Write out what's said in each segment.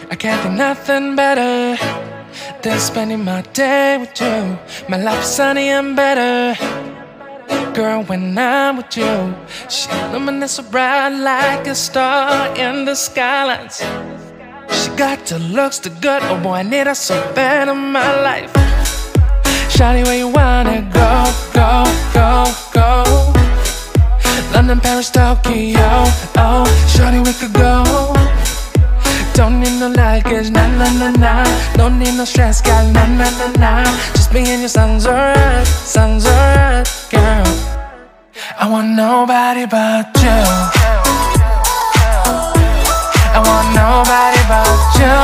I can't think nothing better than spending my day with you. My life is sunny and better, girl, when I'm with you. She illuminates so bright like a star in the skylines. She got the looks, the good, oh boy, I need her so bad in my life. Shawty, where you wanna go, go, go, go? London, Paris, Tokyo, oh, shawty, we could go. Don't need no luggage, nah, nah, nah, nah. Don't need no stress, girl, nah, nah, nah, nah. Just me and you sounds alright, girl. I want nobody but you. I want nobody but you.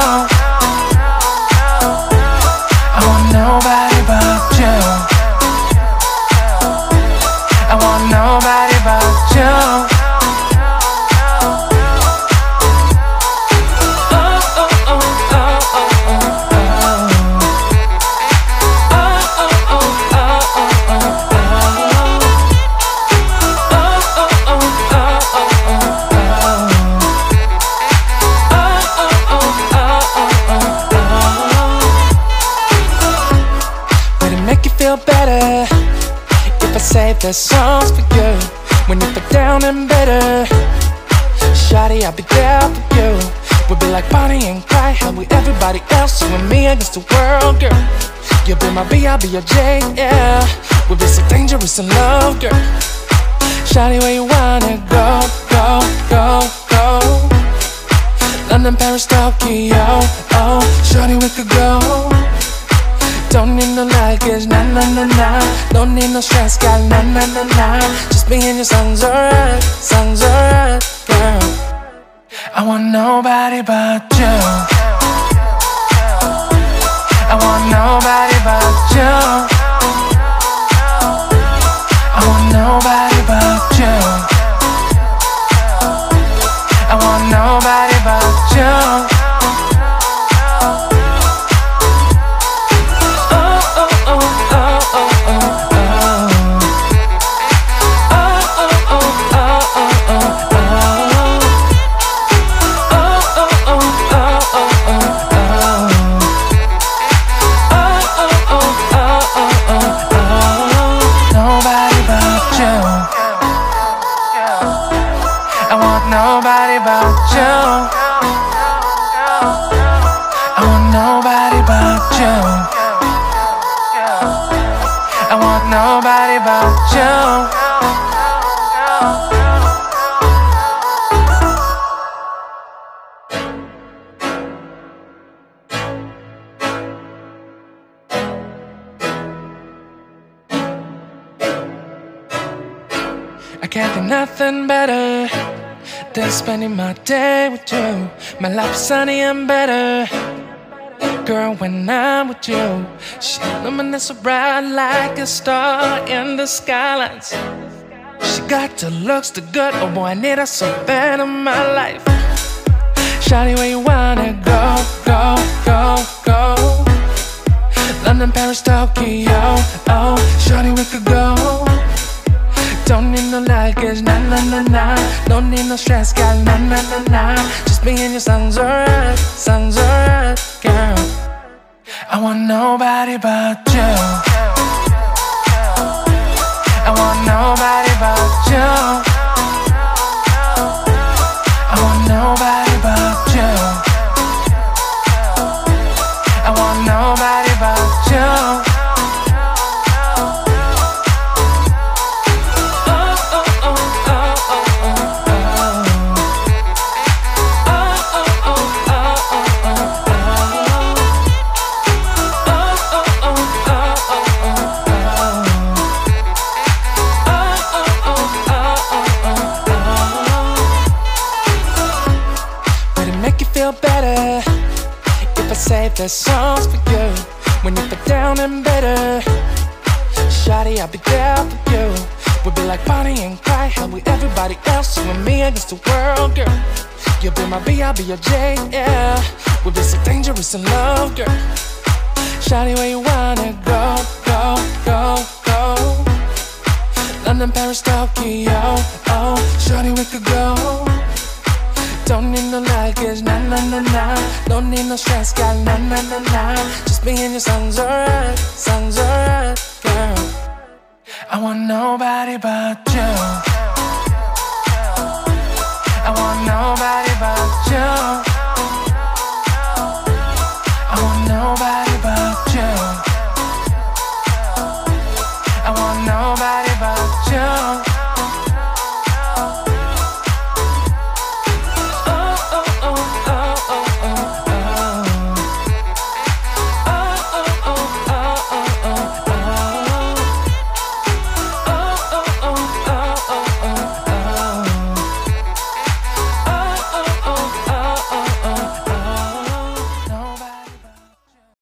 I want nobody but you. I want nobody but you. Feel better if I save the songs for you. When you feel down and bitter, shawty, I'll be there for you. We'll be like Bonnie and Clyde, how we everybody else, you and me against the world, girl. You'll be my B, I'll be your J, yeah. We'll be so dangerous in love, girl. Shawty, where you wanna go, go, go, go? London, Paris, Tokyo, oh, shawty, we could go. Don't need no luggage, nah, nah, nah, nah. Don't need no stress, girl, nah, nah, nah, nah. Just me and you sounds alright, girl. I want nobody but you. I want nobody but you. I want nobody but you. I want nobody but you. Nobody but you. I want nobody but you. I want nobody but you. I can't think nothing better than spending my day with you. My life is sunny and better, girl, when I'm with you. She illuminates so bright like a star in the skylines. She got the looks, the good, oh boy, I need her so bad in my life. Shawty, where you wanna go, go, go, go? London, Paris, Tokyo, oh, shawty, we could go. Don't need no luggage, nah, nah, nah, nah. Don't need no stress, girl, nah, nah, nah, nah. Just me and you sounds alright, girl. I want nobody but you. I want nobody but you. I want nobody but you. I want nobody but you. Feel better if I save the songs for you. When you feel down and bitter, shawty, I'll be there for you. We'll be like Bonnie and Clyde, how we everybody else, you and me against the world, girl. You'll be my B, I'll be your J, yeah. We'll be so dangerous in love, girl. Shawty, where you wanna go, go, go, go? London, Paris, Tokyo, oh, shawty, we could go. Don't need no luggage, nah, nah, nah, nah. Don't need no stress, got nah, nah, nah, nah. Just me and your son's alright, girl. I want nobody but you.